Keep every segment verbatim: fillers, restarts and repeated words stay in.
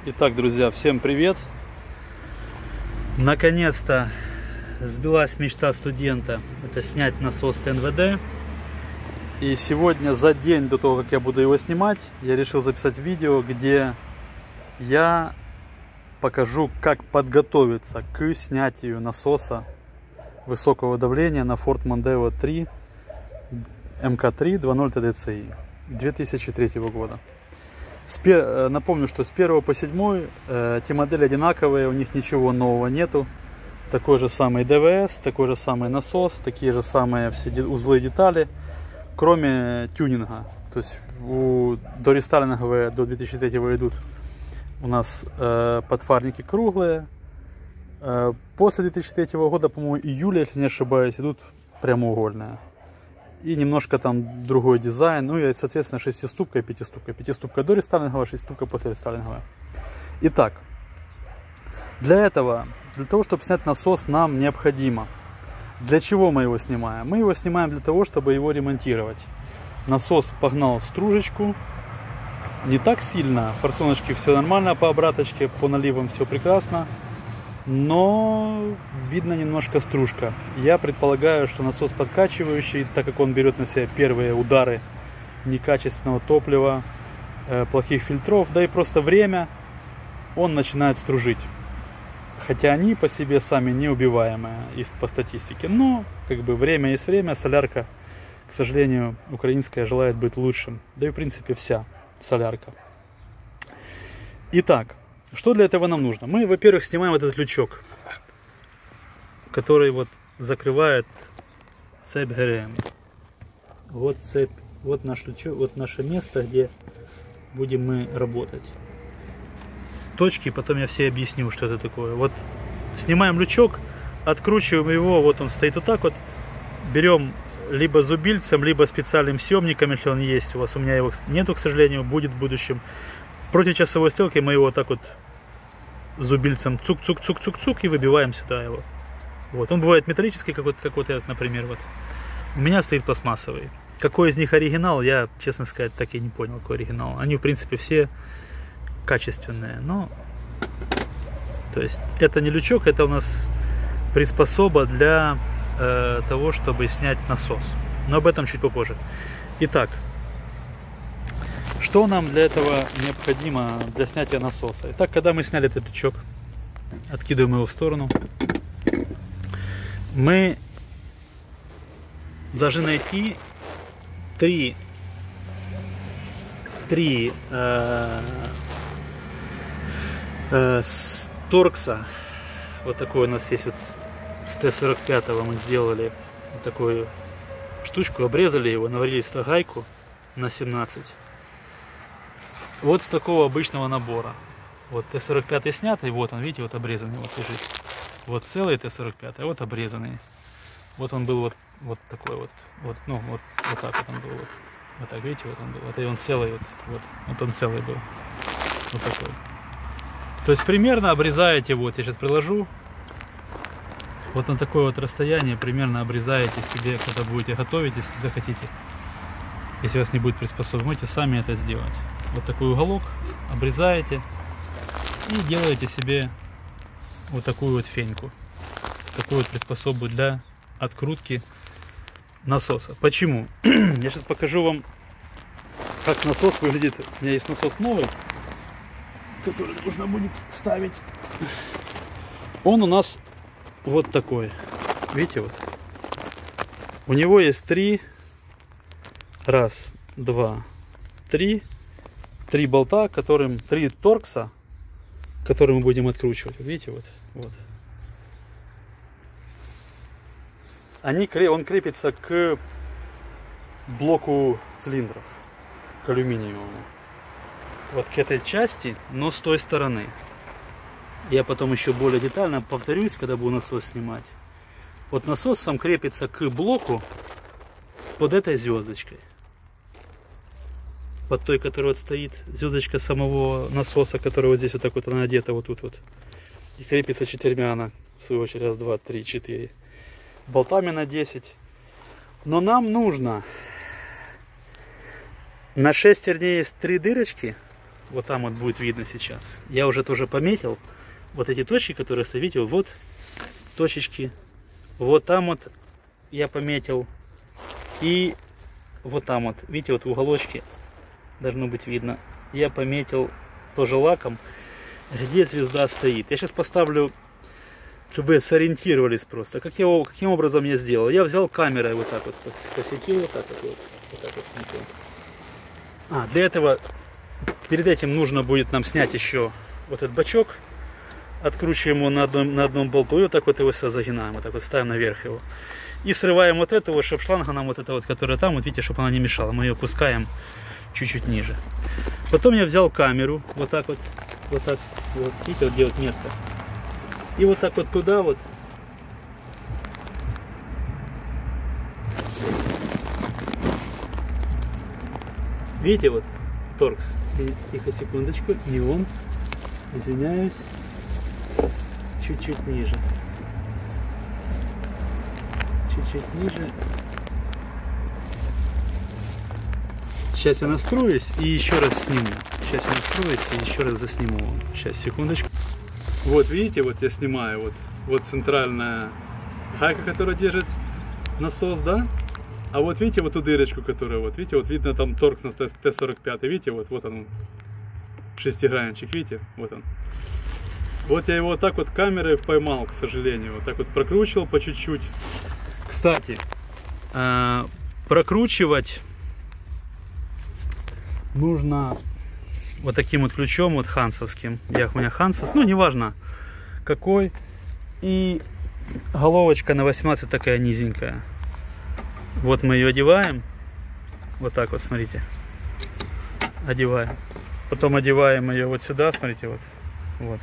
Итак, друзья, всем привет! Наконец-то сбилась мечта студента, это снять насос Т Н В Д. И сегодня, за день до того, как я буду его снимать, я решил записать видео, где я покажу, как подготовиться к снятию насоса высокого давления на Ford Mondeo три М К три два ноль Т Д Ц И две тысячи третьего года. Напомню, что с первого по седьмой э, эти модели одинаковые, у них ничего нового нету. Такой же самый Д В С, такой же самый насос, такие же самые все узлы и детали, кроме тюнинга. То есть у, до рестайлинговые, до две тысячи третьего идут у нас э, подфарники круглые. Э, после две тысячи третьего года, по-моему, июля, если не ошибаюсь, идут прямоугольные. И немножко там другой дизайн, ну и, соответственно, шестиступка и пятиступка. Пятиступка до рестайлинговая, шестиступка после рестайлинговая. Итак, для этого, для того, чтобы снять насос, нам необходимо. Для чего мы его снимаем? Мы его снимаем для того, чтобы его ремонтировать. Насос погнал стружечку, не так сильно, форсуночки все нормально по обраточке, по наливам все прекрасно. Но видно немножко стружка. Я предполагаю, что насос подкачивающий, так как он берет на себя первые удары некачественного топлива, э, плохих фильтров, да и просто время, он начинает стружить. Хотя они по себе сами неубиваемые по статистике. Но как бы время есть время, солярка, к сожалению, украинская желает быть лучшим. Да и в принципе вся солярка. Итак. Что для этого нам нужно? Мы, во-первых, снимаем вот этот лючок, который вот закрывает цепь Г Р М. Вот цепь, вот наш лючок, вот наше место, где будем мы работать. Точки, потом я все объясню, что это такое. Вот снимаем лючок, откручиваем его, вот он стоит вот так вот. Берем либо зубильцем, либо специальным съемником, если он есть у вас. У меня его нету, к сожалению, будет в будущем. Против часовой стрелки мы его вот так вот зубильцем цук-цук-цук-цук-цук и выбиваем сюда его. Вот. Он бывает металлический, как вот, как вот этот, например. Вот. У меня стоит пластмассовый. Какой из них оригинал, я, честно сказать, так и не понял, какой оригинал. Они, в принципе, все качественные. Но, то есть, это не лючок, это у нас приспособа для э, того, чтобы снять насос. Но об этом чуть попозже. Итак. Что нам для этого необходимо для снятия насоса? Итак, когда мы сняли этот лючок, откидываем его в сторону, мы должны найти три, три э, э, с торкса. Вот такой у нас есть вот с Т сорок пять мы сделали вот такую штучку, обрезали его, наварили сюда гайку на семнадцать. Вот с такого обычного набора. Вот Т сорок пять снятый, вот он, видите, вот обрезанный, вот лежит. Вот целый Т сорок пять, а вот обрезанный. Вот он был вот, вот такой вот, вот, ну вот, вот так вот он был, вот, вот так, видите, вот он был, вот и он целый, вот, вот, вот он целый был, вот такой. То есть примерно обрезаете, вот, я сейчас приложу, вот на такое вот расстояние примерно обрезаете себе, когда будете готовить, если захотите. Если у вас не будет приспособлен, можете сами это сделать. Вот такой уголок обрезаете и делаете себе вот такую вот феньку, такую вот приспособу для открутки насоса. Почему? Я сейчас покажу вам, как насос выглядит. У меня есть насос новый, который нужно будет ставить. Он у нас вот такой. Видите, вот. У него есть три. Раз, два, три. Три болта, которым три торкса, которые мы будем откручивать. Видите, вот, вот. Они, он крепится к блоку цилиндров, к алюминиевому. Вот к этой части, но с той стороны. Я потом еще более детально повторюсь, когда буду насос снимать. Вот насос сам крепится к блоку под этой звездочкой. Под той, которая вот стоит, звездочка самого насоса, которая вот здесь вот так вот она одета, вот тут вот. И крепится четырьмя она, в свою очередь, раз, два, три, четыре. Болтами на десять. Но нам нужно на шестерне есть три дырочки, вот там вот будет видно сейчас. Я уже тоже пометил вот эти точки, которые, видите, вот точечки. Вот там вот я пометил. И вот там вот, видите, вот в уголочке должно быть видно. Я пометил тоже лаком, где звезда стоит. Я сейчас поставлю, чтобы вы сориентировались просто. Как я, каким образом я сделал? Я взял камерой вот так вот, посветил вот так вот, вот так вот смотрел. А, для этого, перед этим нужно будет нам снять еще вот этот бачок. Откручиваем его на одном, на одном болту и вот так вот его все загинаем, вот так вот ставим наверх его. И срываем вот эту вот, чтобы шланга нам вот эта вот, которая там, вот видите, чтобы она не мешала. Мы ее опускаем чуть-чуть ниже. Потом я взял камеру, вот так вот, вот так, вот, видите, вот делать метка. И вот так вот туда вот. Видите, вот, торкс. Тихо, секундочку, не он. Извиняюсь. Чуть-чуть ниже. Чуть-чуть ниже. Сейчас я настроюсь и еще раз сниму. Сейчас я настроюсь и еще раз засниму. Сейчас, секундочку. Вот видите, вот я снимаю. Вот, вот центральная гайка, которая держит насос, да? А вот видите вот ту дырочку, которая вот, видите, вот видно там торкс на Т сорок пять. Видите, вот, вот он, шестигранничек, видите, вот он. Вот я его вот так вот камерой поймал, к сожалению. Вот так вот прокручивал по чуть-чуть. Кстати, э, прокручивать нужно вот таким вот ключом, вот хансовским. Я, у меня хансовс, ну неважно какой. И головочка на восемнадцать такая низенькая. Вот мы ее одеваем. Вот так вот, смотрите. Одеваем. Потом одеваем ее вот сюда, смотрите, вот. Вот.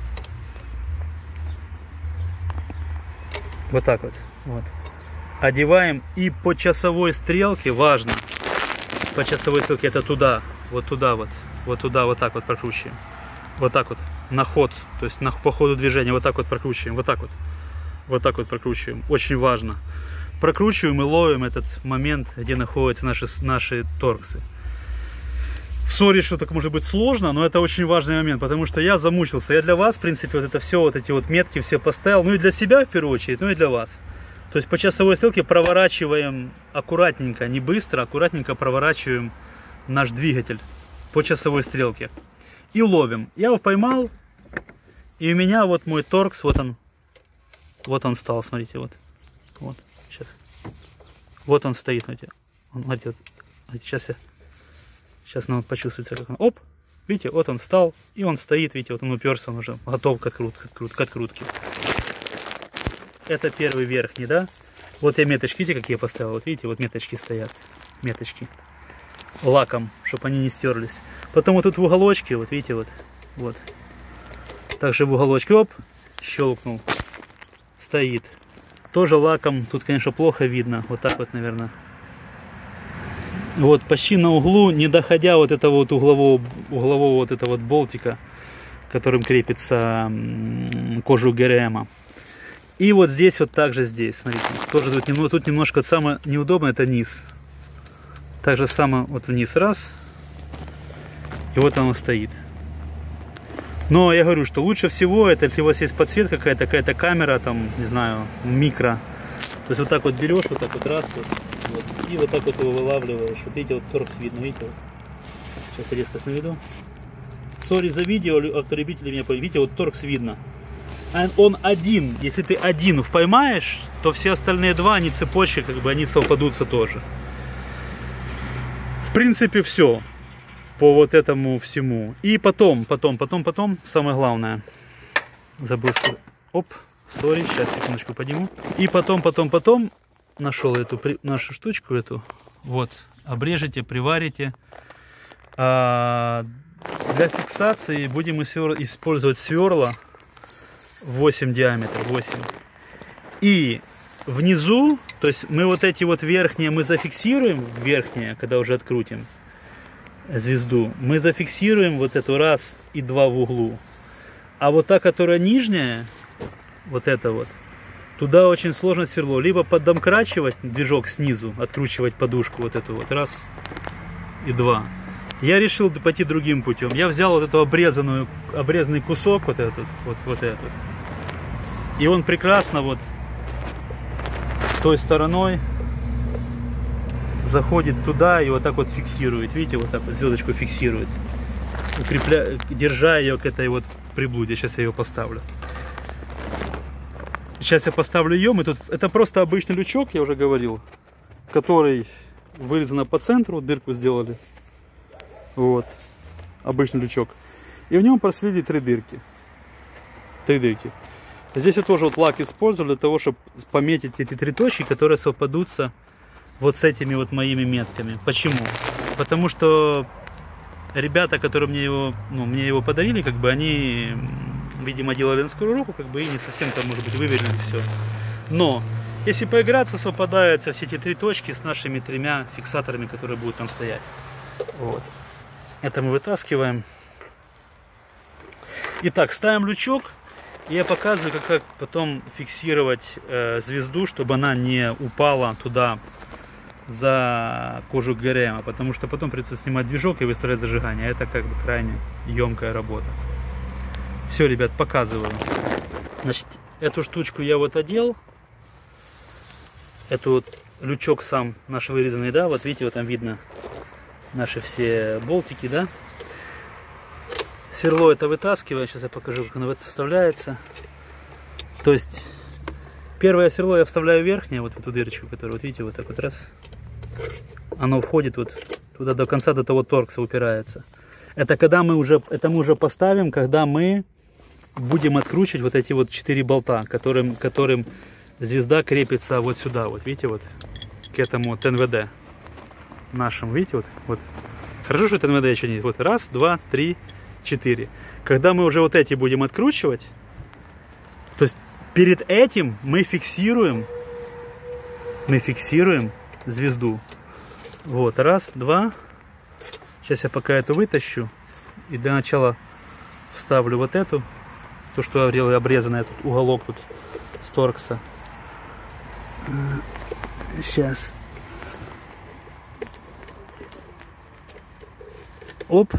Вот так вот. Вот. Одеваем и по часовой стрелке, важно, по часовой стрелке это туда, вот туда вот, вот туда вот так вот прокручиваем. Вот так вот, на ход, то есть на, по ходу движения, вот так вот прокручиваем, вот так вот. Вот так вот прокручиваем, очень важно. Прокручиваем и ловим этот момент, где находятся наши, наши торксы. Сори, что так может быть сложно, но это очень важный момент, потому что я замучился. Я для вас, в принципе, вот это все, вот эти вот метки все поставил, ну и для себя в первую очередь, ну и для вас. То есть по часовой стрелке проворачиваем аккуратненько, не быстро, аккуратненько проворачиваем наш двигатель по часовой стрелке. И ловим. Я его поймал, и у меня вот мой торкс, вот он, вот он стал, смотрите, вот. Вот, сейчас. Вот он стоит, смотрите. Он, смотрите, вот, сейчас я... Сейчас надо почувствовать, как он, оп, видите, вот он встал, и он стоит, видите, вот он уперся, он уже готов к открутке. К открутке. Это первый верхний, да? Вот я меточки, видите, какие я поставил, вот видите, вот меточки стоят, меточки, лаком, чтобы они не стерлись. Потом вот тут в уголочке, вот видите, вот, вот, также в уголочке, оп, щелкнул, стоит. Тоже лаком, тут, конечно, плохо видно, вот так вот, наверное. Вот почти на углу, не доходя вот этого вот углового, углового вот этого вот болтика, которым крепится кожух ГРМа. И вот здесь вот также здесь, смотрите, тоже тут, немного, тут немножко самое неудобно, это низ. Так же самое вот вниз, раз, и вот оно стоит. Но я говорю, что лучше всего, это если у вас есть подсветка какая-то, какая-то камера, там, не знаю, микро. То есть вот так вот берешь, вот так вот раз, вот. Вот, и вот так вот его вылавливаешь. Вот видите, вот торкс видно, видите? Вот. Сейчас я резко наведу. Сори за видео, автолюбители меня поняли. Видите, вот торкс видно. Он один. Если ты один поймаешь, то все остальные два, они цепочки, как бы они совпадутся тоже. В принципе, все по вот этому всему. И потом, потом, потом, потом, самое главное. Забыл сказать. Оп, сори, сейчас секундочку подниму. И потом, потом, потом. Нашел эту нашу штучку, эту, вот, обрежете, приварите. А для фиксации будем использовать сверла восемь диаметр, восемь. И внизу, то есть мы вот эти вот верхние, мы зафиксируем, верхние, когда уже открутим звезду, мы зафиксируем вот эту раз и два в углу. А вот та, которая нижняя, вот эта вот, туда очень сложно сверло. Либо поддомкрачивать движок снизу, откручивать подушку вот эту вот, раз и два. Я решил пойти другим путем. Я взял вот эту обрезанную, обрезанный кусок, вот этот, вот, вот этот. И он прекрасно вот той стороной заходит туда и вот так вот фиксирует. Видите, вот так вот звездочку фиксирует. Укрепля... Держа ее к этой вот приблуде. Сейчас я ее поставлю. Сейчас я поставлю ее. Мы тут... Это просто обычный лючок, я уже говорил, который вырезано по центру, дырку сделали. Вот. Обычный лючок. И в нем просверлили три дырки. Три дырки. Здесь я тоже вот лак использовал для того, чтобы пометить эти три точки, которые совпадутся вот с этими вот моими метками. Почему? Потому что ребята, которые мне его, ну, мне его подарили, как бы они, видимо, делали на скорую руку, как бы и не совсем там, может быть, выверили все. Но если поиграться, совпадаются все эти три точки с нашими тремя фиксаторами, которые будут там стоять. Вот. Это мы вытаскиваем. Итак, ставим лючок. И я показываю, как, как потом фиксировать э, звезду, чтобы она не упала туда за кожу ГРМ. Потому что потом придется снимать движок и выставлять зажигание. Это как бы крайне емкая работа. Все, ребят, показываю. Значит, эту штучку я вот одел. Это вот лючок сам наш вырезанный, да. Вот видите, вот там видно наши все болтики, да. Сверло это вытаскиваю, сейчас я покажу, как оно в это вставляется. То есть первое сверло я вставляю верхнее, вот в эту дырочку, которую вот видите, вот так вот раз. Оно входит вот туда до конца, до того торкса упирается. Это когда мы уже, это мы уже поставим, когда мы будем откручивать вот эти вот четыре болта, которым, которым звезда крепится вот сюда, вот видите, вот к этому ТНВД нашему, видите, вот, вот. Хорошо, что ТНВД еще нет. Вот раз, два, три, четыре. Когда мы уже вот эти будем откручивать, то есть перед этим мы фиксируем, мы фиксируем звезду. Вот, раз, два. Сейчас я пока эту вытащу и для начала вставлю вот эту, то, что я говорил, обрезанный этот уголок тут с торкса. Сейчас. Оп.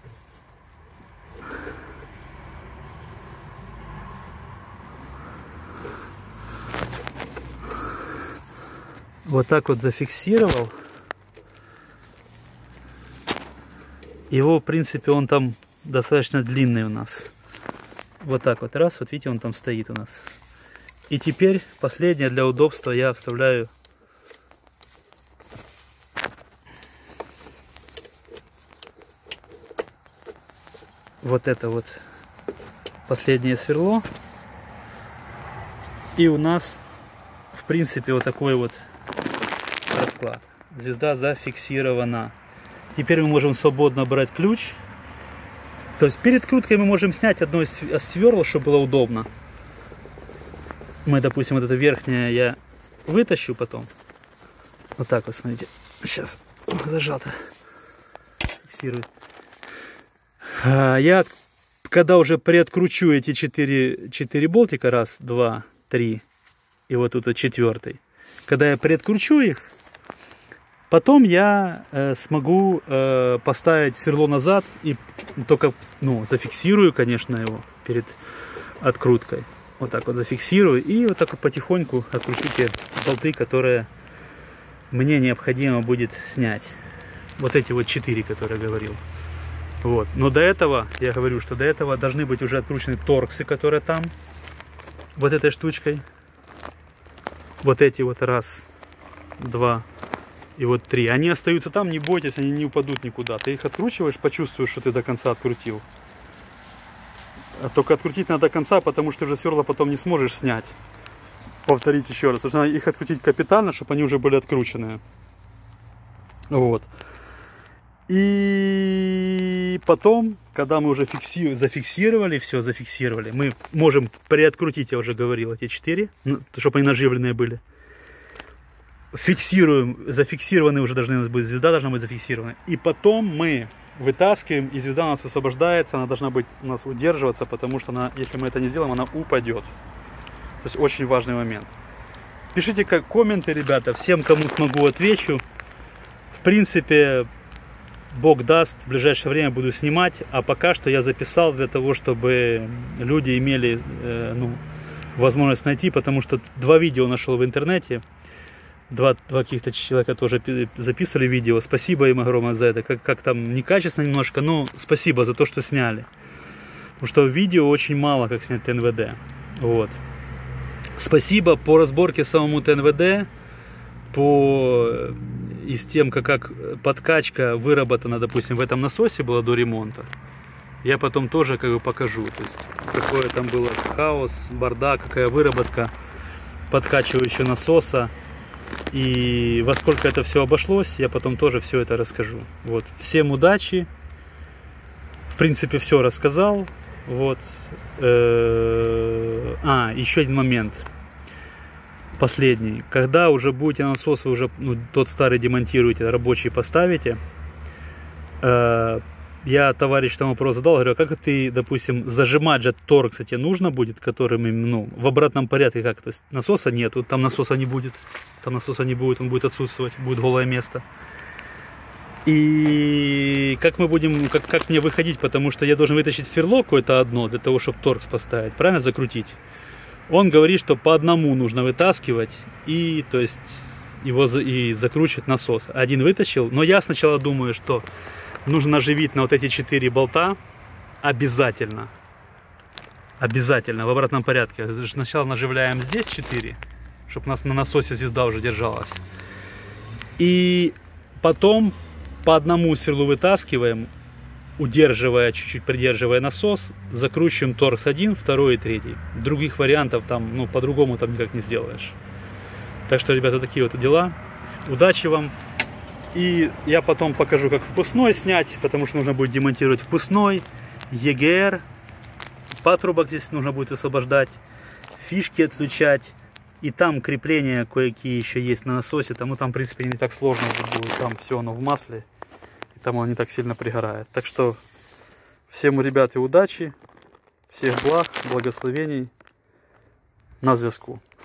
Вот так вот зафиксировал. Его, в принципе, он там достаточно длинный у нас. Вот так вот. Раз, вот видите, он там стоит у нас. И теперь последнее для удобства я вставляю вот это вот последнее сверло. И у нас, в принципе, вот такой вот расклад. Звезда зафиксирована. Теперь мы можем свободно брать ключ. То есть перед круткой мы можем снять одно из сверл, чтобы было удобно. Мы, допустим, вот это верхнее я вытащу потом. Вот так вот, смотрите. Сейчас зажато. Фиксирует. Я, когда уже приоткручу эти четыре, четыре болтика, раз, два, три, и вот тут вот четвертый. Когда я приоткручу их, потом я э, смогу э, поставить сверло назад и только, ну, зафиксирую, конечно, его перед откруткой. Вот так вот зафиксирую и вот так вот потихоньку откручу те болты, которые мне необходимо будет снять. Вот эти вот четыре, которые я говорил. Вот. Но до этого, я говорю, что до этого должны быть уже откручены торксы, которые там, вот этой штучкой. Вот эти вот раз, два и вот три. Они остаются там, не бойтесь, они не упадут никуда. Ты их откручиваешь, почувствуешь, что ты до конца открутил. А только открутить надо до конца, потому что уже сверла потом не сможешь снять. Повторить еще раз. Нужно их открутить капитально, чтобы они уже были открученные. Вот. И потом, когда мы уже фикси... зафиксировали, все зафиксировали, мы можем приоткрутить, я уже говорил, эти четыре, чтобы они наживленные были. Фиксируем, зафиксированные уже должны у нас быть, звезда должна быть зафиксирована. И потом мы вытаскиваем, и звезда у нас освобождается, она должна быть у нас удерживаться, потому что она, если мы это не сделаем, она упадет. То есть очень важный момент. Пишите как комменты, ребята, всем, кому смогу, отвечу. В принципе, Бог даст, в ближайшее время буду снимать, а пока что я записал для того, чтобы люди имели э, ну, возможность найти, потому что два видео нашел в интернете, два, два каких-то человека тоже записывали видео, спасибо им огромное за это, как, как там некачественно немножко, но спасибо за то, что сняли, потому что видео очень мало, как снять ТНВД, вот. Спасибо по разборке самому ТНВД, по и с тем, как, как подкачка выработана, допустим, в этом насосе была до ремонта, я потом тоже как бы покажу, то есть какое там было хаос, бардак, какая выработка подкачивающего насоса и во сколько это все обошлось, я потом тоже все это расскажу. Вот. Всем удачи, в принципе все рассказал, вот. А, еще один момент. Последний. Когда уже будете насосы, уже ну, тот старый демонтируете, рабочий поставите, э, я товарищ там вопрос задал, говорю, а как ты, допустим, зажимать же торкс тебе нужно будет, которым, ну, в обратном порядке, как, то есть насоса нету, там насоса не будет, там насоса не будет, он будет отсутствовать, будет голое место. И как мы будем, как, как мне выходить, потому что я должен вытащить сверло какое-то одно, для того, чтобы торкс поставить, правильно, закрутить. Он говорит, что по одному нужно вытаскивать и, то есть, его за, и закручивать насос. Один вытащил, но я сначала думаю, что нужно наживить на вот эти четыре болта обязательно. Обязательно, в обратном порядке. Сначала наживляем здесь четыре, чтобы у нас на насосе звезда уже держалась. И потом по одному сверлу вытаскиваем, удерживая, чуть-чуть придерживая насос, закручиваем торкс один, второй и третий. Других вариантов там, ну, по-другому там никак не сделаешь. Так что, ребята, такие вот дела. Удачи вам. И я потом покажу, как впускной снять, потому что нужно будет демонтировать впускной, е гэ эр, патрубок здесь нужно будет освобождать, фишки отключать. И там крепления кое-какие еще есть на насосе. Там, ну, там, в принципе, не так сложно будет. Там все оно в масле. Там он не так сильно пригорает. Так что всем, ребята, удачи, всех благ, благословений, на зв'язку.